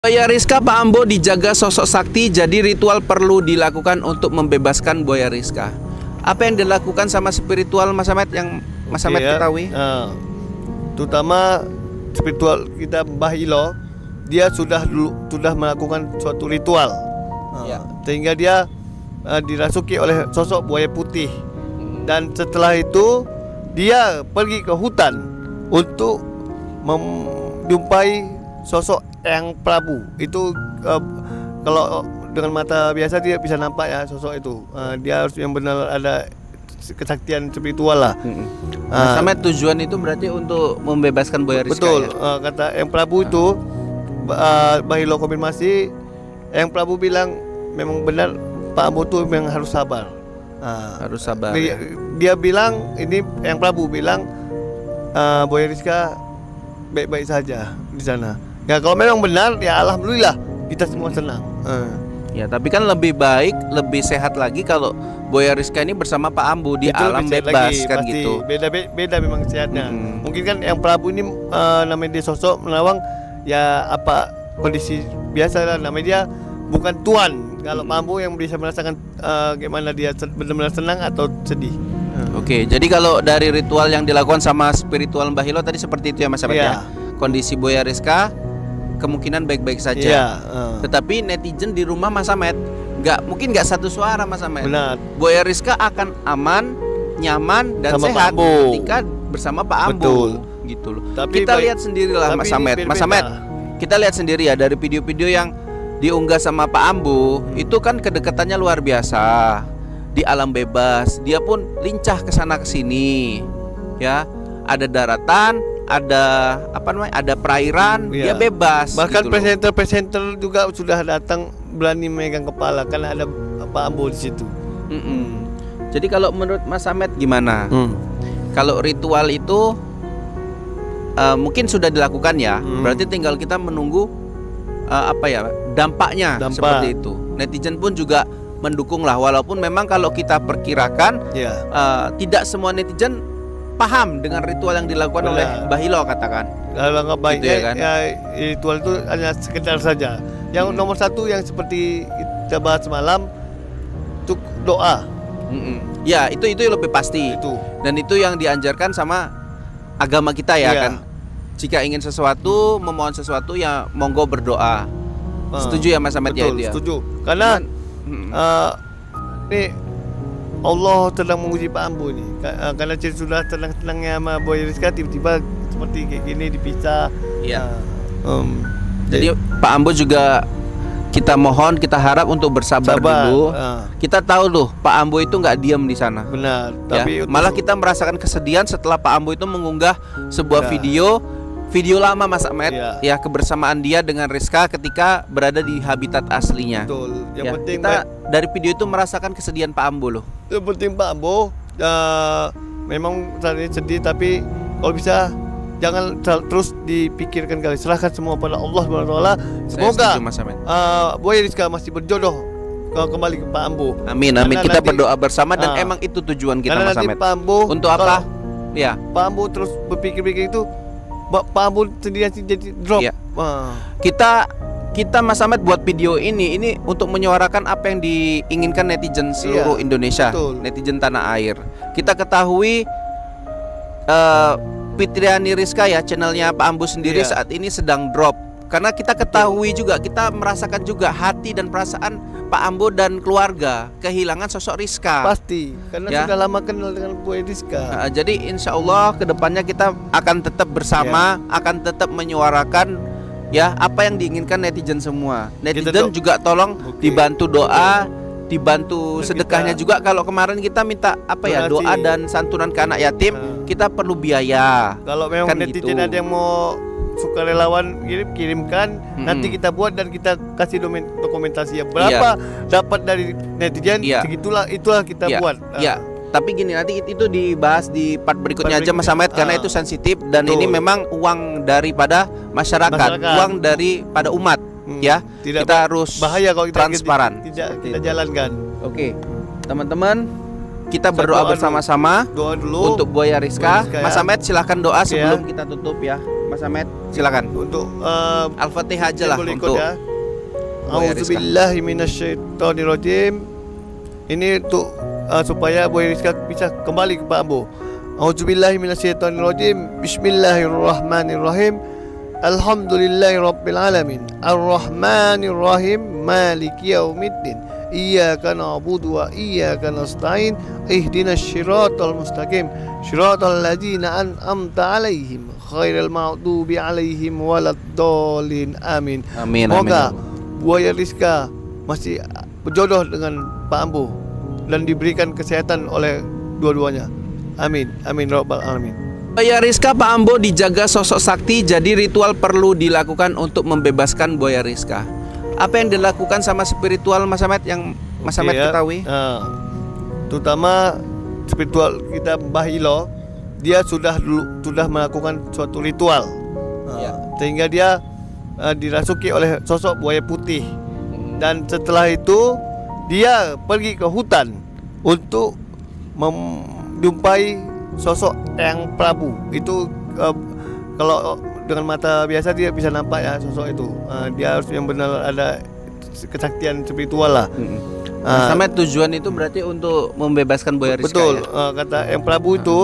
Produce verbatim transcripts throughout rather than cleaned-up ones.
Buaya Rizka Pak Ambo dijaga sosok sakti, jadi ritual perlu dilakukan untuk membebaskan Buaya Rizka. Apa yang dilakukan sama spiritual Mas Ahmed yang Mas Ahmed ya, ketahui? Uh, terutama spiritual kita Mbah Ilo, dia sudah dulu sudah melakukan suatu ritual, uh, ya. sehingga dia uh, dirasuki oleh sosok buaya putih. Dan setelah itu dia pergi ke hutan untuk menjumpai sosok yang Prabu. Itu uh, kalau dengan mata biasa dia bisa nampak ya sosok itu. Uh, dia harus yang benar ada kesaktian spiritual lah. Hmm. Mas Ahmed, uh, tujuan itu berarti untuk membebaskan Buaya Rizka. Betul. Ya? Uh, kata yang Prabu itu, uh, Bahilo konfirmasi, yang Prabu bilang memang benar Pak Ambo itu memang harus sabar. Uh, harus sabar. Dia, ya? dia bilang ini yang Prabu bilang uh, Buaya Rizka baik-baik saja di sana. Ya kalau memang benar ya alhamdulillah kita semua senang. Uh. Ya tapi kan lebih baik, lebih sehat lagi kalau Buaya Rizka ini bersama Pak Ambo di itu alam bebas lagi, kan pasti. gitu. Beda beda memang sehatnya. Hmm. Mungkin kan yang Prabu ini uh, namanya dia sosok merawang ya apa kondisi biasa lah, namanya dia bukan tuan. Kalau Pak Ambo yang bisa merasakan uh, gimana dia benar-benar senang atau sedih. Uh. Oke, jadi kalau dari ritual yang dilakukan sama spiritual Mbah Hilo tadi seperti itu ya Mas Ahmed ya. Kondisi Buaya Rizka kemungkinan baik-baik saja. Ya, uh. Tetapi netizen di rumah Mas Ahmed nggak mungkin nggak satu suara Mas Ahmed. Benar. Buaya Rizka akan aman, nyaman dan sama sehat ketika bersama Pak Ambo. Betul. Gitu loh. Tapi kita baik, lihat sendirilah Mas Ahmed. Mas Ahmed, kita lihat sendiri ya dari video-video yang diunggah sama Pak Ambo, itu kan kedekatannya luar biasa. Di alam bebas, dia pun lincah ke sana ke sini. Ya, ada daratan, ada apa namanya? Ada perairan, ya. Dia bebas. Bahkan gitu presenter-presenter juga sudah datang berani megang kepala karena ada Pak Ambo di situ. Mm-mm. Jadi kalau menurut Mas Ahmed gimana? Hmm. Kalau ritual itu uh, mungkin sudah dilakukan ya, hmm. berarti tinggal kita menunggu uh, apa ya dampaknya. Dampak. Seperti itu. Netizen pun juga mendukung lah, walaupun memang kalau kita perkirakan yeah. uh, tidak semua netizen paham dengan ritual yang dilakukan Benar. oleh Bahilo katakan. Kalau nggak baiknya gitu ya, kan? ya ritual itu hanya sekedar saja. Yang hmm. nomor satu yang seperti kita bahas semalam untuk doa. Mm-mm. Ya itu itu lebih pasti. Itu. Dan itu yang dianjurkan sama agama kita ya, ya. kan. Jika ingin sesuatu, memohon sesuatu ya monggo berdoa. Uh, setuju ya Mas Ahmed ya itu ya? Setuju. Karena Dan, uh, ini Allah sedang menguji Pak Ambo nih. Karena sudah tenang-tenangnya sama Buaya Rizka tiba-tiba seperti kayak gini dipisah. Iya. Uh, um, jadi Pak Ambo juga kita mohon, kita harap untuk bersabar Sabar, dulu. Uh. Kita tahu loh Pak Ambo itu nggak diam di sana. Benar. Ya? Tapi malah kita merasakan kesedihan setelah Pak Ambo itu mengunggah sebuah ya. video. Video lama Mas Ahmed ya. ya kebersamaan dia dengan Rizka ketika berada di habitat aslinya. Betul. Yang ya, penting kita dari video itu merasakan kesedihan Pak Ambo loh. Yang penting Pak Ambo uh, memang tadi sedih, tapi kalau bisa jangan terus dipikirkan kali, serahkan semua pada Allah subhanahu wa taala. Semoga uh, Buaya Rizka masih berjodoh kembali ke Pak Ambo. Amin amin. Karena kita nanti, berdoa bersama dan uh, emang itu tujuan kita Mas Ahmed. Pak Ambo, untuk apa? Ya. Pak Ambo terus berpikir-pikir itu Pak Ambo sendiri jadi drop. Ya. Wow. Kita kita Mas Ahmed buat video ini ini untuk menyuarakan apa yang diinginkan netizen seluruh iya, Indonesia, betul. Netizen tanah air. Kita ketahui uh, Fitriani Rizka ya channelnya Pak Ambo sendiri iya. saat ini sedang drop. Karena kita ketahui betul. juga, kita merasakan juga hati dan perasaan Pak Ambo dan keluarga kehilangan sosok Rizka. Pasti, karena ya. sudah lama kenal dengan Buaya Rizka. Nah, jadi insya Allah kedepannya kita akan tetap bersama, ya. akan tetap menyuarakan ya apa yang diinginkan netizen semua. Netizen do- juga tolong okay. dibantu doa, dibantu dan sedekahnya kita, juga. Kalau kemarin kita minta apa ya doa dan santunan ke anak yatim, nah. kita perlu biaya. Kalau memang kan netizen gitu. Ada yang mau sukarelawan kirim kirimkan hmm. nanti kita buat dan kita kasih dokumentasi ya berapa iya. dapat dari netizen iya. segitulah itulah kita iya. buat. Iya. Tapi gini nanti itu dibahas di part berikutnya part aja Mas Ahmed karena ah. itu sensitif dan Betul. ini memang uang daripada masyarakat, masyarakat. uang daripada umat hmm. ya. Tidak kita harus bahaya kalau kita transparan. Tidak kita jalankan. Oke. Teman-teman kita berdoa bersama-sama doa dulu untuk Buaya Rizka. Buaya Rizka ya. Mas Ahmed silahkan doa sebelum ya. kita tutup ya. Mas Ahmed, silakan. Untuk uh, Al-Fatihah aja lah untuk ya. A'udzubillahi minasyaitonirrajim. Ini untuk uh, supaya Boy Rizka bisa kembali ke Pak Ambo. A'udzubillahi minasyaitonirrajim. Bismillahirrahmanirrahim. Alhamdulillahirabbil alamin. Arrahmanirrahim. Maliki yaumiddin. Iyyaka na'budu wa iyyaka nasta'in. Ihdinas syiratal mustaqim. Syiratal ladzina an'amta 'alaihim ghairil maghdubi 'alaihim waladdallin. Amin. Amin. Semoga Buaya Rizka masih berjodoh dengan Pak Ambo dan diberikan kesehatan oleh dua-duanya. Amin. Amin rabbal alamin. Buaya Rizka, Pak Ambo dijaga sosok sakti, jadi ritual perlu dilakukan untuk membebaskan Buaya Rizka. Apa yang dilakukan sama spiritual Mas Ahmed yang Mas Ahmed ya, ketahui? Uh, terutama spiritual kita Mbah Ilo, dia sudah dulu sudah melakukan suatu ritual, uh, ya. Sehingga dia uh, dirasuki oleh sosok buaya putih, dan setelah itu dia pergi ke hutan untuk menjumpai sosok Eyang Prabu. Itu uh, kalau dengan mata biasa dia bisa nampak ya sosok itu. Uh, dia harus yang benar ada kesaktian spiritual lah. Hmm. Uh, Sampai tujuan itu berarti untuk membebaskan Buaya Rizka. Betul. Ya? Uh, kata Eyang Prabu itu,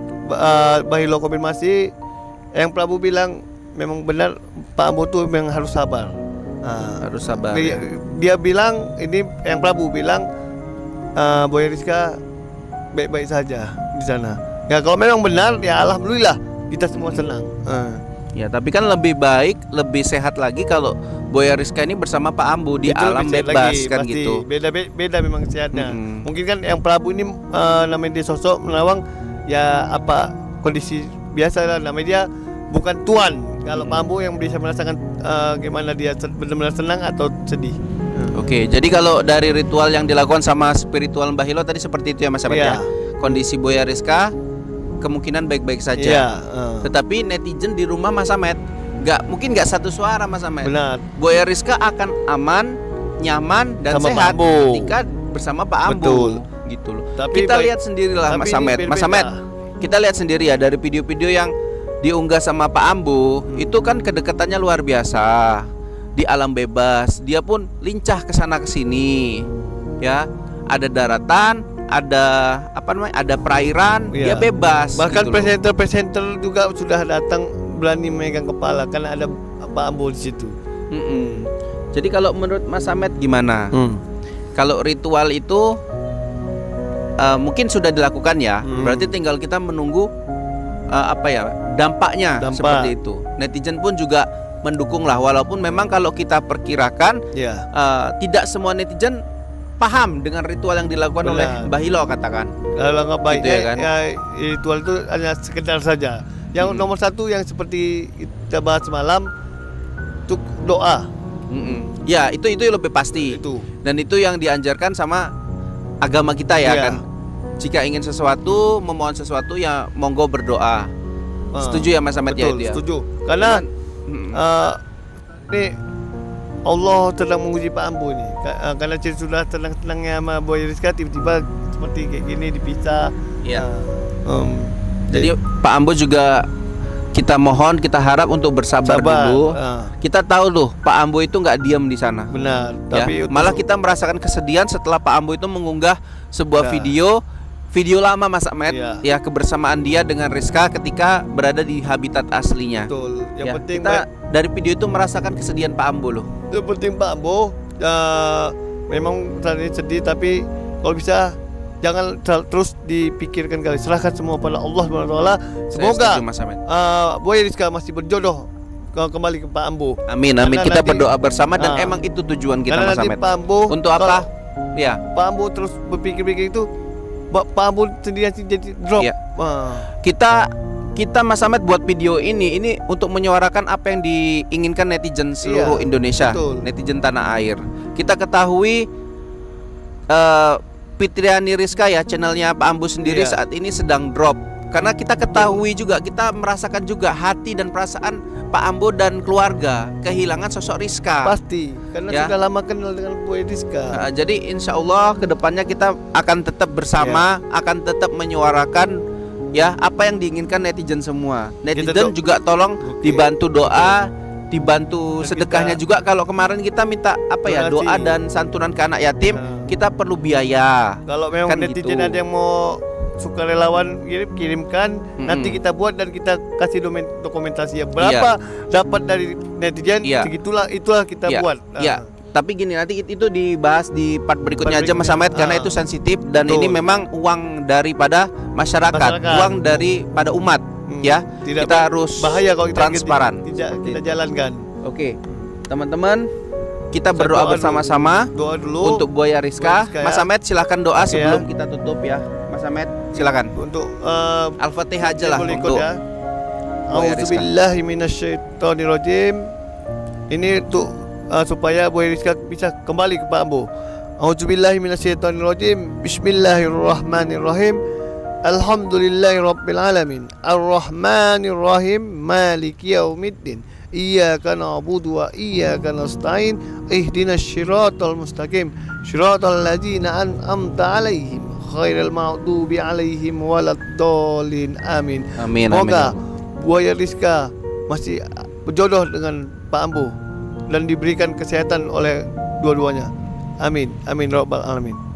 uh, Bahilo konfirmasi, Eyang Prabu bilang memang benar Pak Ambo tuh memang harus sabar. Uh, harus sabar. Dia, ya? dia bilang ini Eyang Prabu bilang uh, Buaya Rizka baik-baik saja di sana. Ya kalau memang benar ya alhamdulillah kita semua senang. Uh. Ya tapi kan lebih baik, lebih sehat lagi kalau Buaya Rizka ini bersama Pak Ambo di itu alam bebas lagi, kan pasti. Gitu. Beda beda memang sehatnya. Hmm. Mungkin kan yang Prabu ini uh, namanya dia sosok merawang ya apa kondisi biasa lah, namanya dia bukan tuan. Kalau hmm. Pak Ambo yang bisa merasakan uh, gimana dia benar-benar senang atau sedih. Hmm. Oke, jadi kalau dari ritual yang dilakukan sama spiritual Mbah Hilo tadi seperti itu ya Mas Ahmed ya. Kondisi Buaya Rizka kemungkinan baik-baik saja. Ya, uh. Tetapi netizen di rumah Mas Ahmed nggak mungkin nggak satu suara Mas Ahmed. Benar. Buaya Rizka akan aman, nyaman dan sama sehat ketika bersama Pak Ambo. Betul. Gitu loh. Tapi kita baik, lihat sendirilah Mas Ahmed. Mas Ahmed, kita lihat sendiri ya dari video-video yang diunggah sama Pak Ambo, hmm. itu kan kedekatannya luar biasa. Di alam bebas, dia pun lincah ke sana ke sini. Ya, ada daratan, ada apa namanya? Ada perairan, ya. Dia bebas. Bahkan gitu presenter-presenter juga sudah datang berani memegang kepala karena ada Pak Ambo di situ. Mm-mm. Jadi kalau menurut Mas Ahmed gimana? Mm. Kalau ritual itu uh, mungkin sudah dilakukan ya, mm. berarti tinggal kita menunggu uh, apa ya dampaknya. Dampak. Seperti itu. Netizen pun juga mendukung lah, walaupun memang kalau kita perkirakan yeah. uh, tidak semua netizen paham dengan ritual yang dilakukan Benar. oleh Mbah Hilo katakan. Kalau nggak baik gitu ya, kan? ya ritual itu hanya sekedar saja. Yang hmm. nomor satu yang seperti kita bahas semalam untuk doa. Hmm. Ya itu itu lebih pasti. Itu. Dan itu yang dianjurkan sama agama kita ya, ya. kan. Jika ingin sesuatu, memohon sesuatu ya monggo berdoa. Uh, setuju ya Mas Ahmed ya itu ya? Setuju. Karena hmm. uh, ini Allah sedang menguji Pak Ambo nih. Karena sudah tenang-tenangnya sama Buaya Rizka tiba-tiba seperti kayak gini dipisah. Iya. Uh, um, Jadi Pak Ambo juga kita mohon, kita harap untuk bersabar Sabar, dulu. Uh. Kita tahu loh Pak Ambo itu nggak diam di sana. Benar. Ya? Tapi malah kita merasakan kesedihan setelah Pak Ambo itu mengunggah sebuah ya. video, video lama Mas Ahmed, ya. ya kebersamaan dia dengan Rizka ketika berada di habitat aslinya. Betul. Yang ya, penting kita dari video itu merasakan kesedihan Pak Ambo loh. Yang penting Pak Ambo uh, memang tadi sedih, tapi kalau bisa jangan terus dipikirkan kali, serahkan semua pada Allah subhanahu wa taala. Semoga uh, Buaya Rizka masih berjodoh kembali ke Pak Ambo. Amin amin. Karena kita nanti, berdoa bersama dan uh, emang itu tujuan kita Mas Ahmed. Pak Ambo, untuk apa? Ya. Pak Ambo terus berpikir-pikir itu, Pak Ambo sendiri jadi drop. Ya. Uh. Kita kita Mas Ahmed buat video ini ini untuk menyuarakan apa yang diinginkan netizen seluruh iya, Indonesia, betul. Netizen tanah air. Kita ketahui uh, Fitriani Rizka ya, channelnya Pak Ambo sendiri yeah. saat ini sedang drop. Karena kita ketahui juga, kita merasakan juga hati dan perasaan Pak Ambo dan keluarga kehilangan sosok Rizka. Pasti, karena ya. sudah lama kenal dengan Buaya Rizka. uh, Jadi insya Allah kedepannya kita akan tetap bersama, yeah. akan tetap menyuarakan ya apa yang diinginkan netizen semua. Netizen juga tolong okay. dibantu doa, dibantu dan sedekahnya kita, juga. Kalau kemarin kita minta apa ya, doa dan santunan ke anak yatim, nah. kita perlu biaya. Kalau memang kan netizen gitu. Ada yang mau sukarelawan kirim kirimkan, mm-hmm. nanti kita buat dan kita kasih dokumentasi ya berapa yeah. dapat dari netizen, yeah. segitulah itulah kita yeah. buat. Iya. Yeah. Tapi gini, nanti itu dibahas di part berikutnya part aja Mas Ahmed, karena ah. itu sensitif dan Betul. Ini memang uang daripada masyarakat, masyarakat. uang daripada umat, hmm. ya. Tidak kita harus bahaya kalau kita transparan. Tidak kita jalankan. Oke, teman-teman, kita berdoa bersama-sama doa dulu untuk Buaya Rizka. Ya. Mas Ahmed silahkan doa sebelum ya. kita tutup ya. Mas Ahmed silakan. Untuk uh, Al-Fatihah aja lah untuk ya. A'udzubillahi minasyaitonirrajim. Ini untuk Uh, supaya Buaya Rizka bisa kembali ke Pak Ambo. A'udzubillahi minasyaitonirrajim. Bismillahirrahmanirrahim. Alhamdulillahirabbil alamin. Arrahmanirrahim. Maliki yaumiddin. Iyyaka na'budu wa iyyaka nasta'in. Ihdinas siratal mustaqim. Siratal ladzina an'amta 'alaihim ghairil maghdubi 'alaihim waladdallin. Amin. Amin. Semoga Buaya Rizka masih berjodoh dengan Pak Ambo dan diberikan kesehatan oleh dua-duanya. Amin. Amin rabbal alamin.